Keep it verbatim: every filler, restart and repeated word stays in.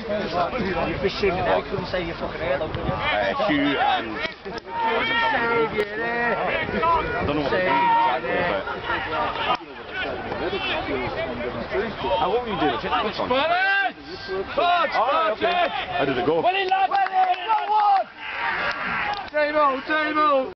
You'd be singing now, you couldn't say your fucking hair though, could you? Uh, Hugh and... I don't know what they're doing exactly, but... How what were you doing? Check this on. Oh, okay. How did it go? Well, in lad! Well in, no one! Team out, team out!